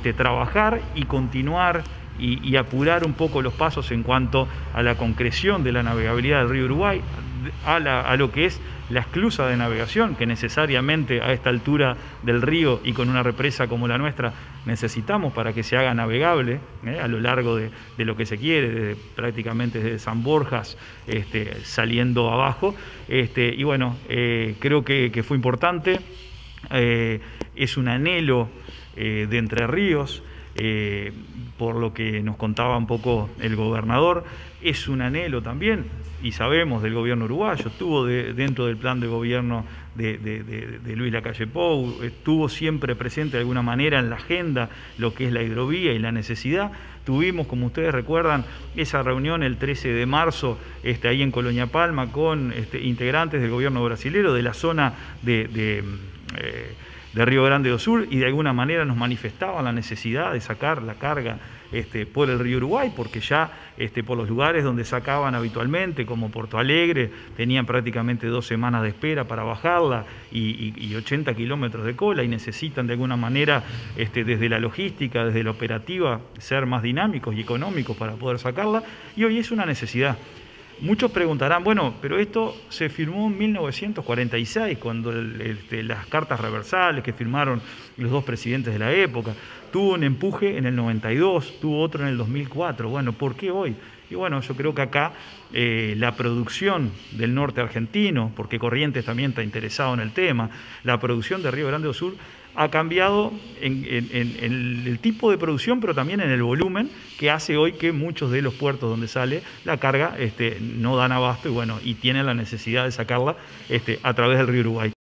trabajar y continuar y apurar un poco los pasos en cuanto a la concreción de la navegabilidad del río Uruguay, a lo que es la esclusa de navegación, que necesariamente a esta altura del río y con una represa como la nuestra necesitamos para que se haga navegable a lo largo de lo que se quiere, prácticamente desde San Borjas saliendo abajo. Y bueno, creo que fue importante, es un anhelo de Entre Ríos, por lo que nos contaba un poco el gobernador, es un anhelo también, y sabemos, del gobierno uruguayo, estuvo dentro del plan de gobierno de Luis Lacalle Pou, estuvo siempre presente de alguna manera en la agenda lo que es la hidrovía y la necesidad. Tuvimos, como ustedes recuerdan, esa reunión el 13 de marzo ahí en Colonia Palma con integrantes del gobierno brasilero de la zona de Río Grande do Sul, y de alguna manera nos manifestaban la necesidad de sacar la carga por el río Uruguay, porque ya por los lugares donde sacaban habitualmente, como Porto Alegre, tenían prácticamente 2 semanas de espera para bajarla y 80 kilómetros de cola, y necesitan de alguna manera, desde la logística, desde la operativa, ser más dinámicos y económicos para poder sacarla, y hoy es una necesidad. Muchos preguntarán, bueno, pero esto se firmó en 1946, cuando las cartas reversales que firmaron los 2 presidentes de la época, tuvo un empuje en el 92, tuvo otro en el 2004, bueno, ¿por qué hoy? Y bueno, yo creo que acá la producción del norte argentino, porque Corrientes también está interesado en el tema, la producción de Río Grande do Sul ha cambiado en el tipo de producción, pero también en el volumen, que hace hoy que muchos de los puertos donde sale la carga no dan abasto y tienen la necesidad de sacarla a través del río Uruguay.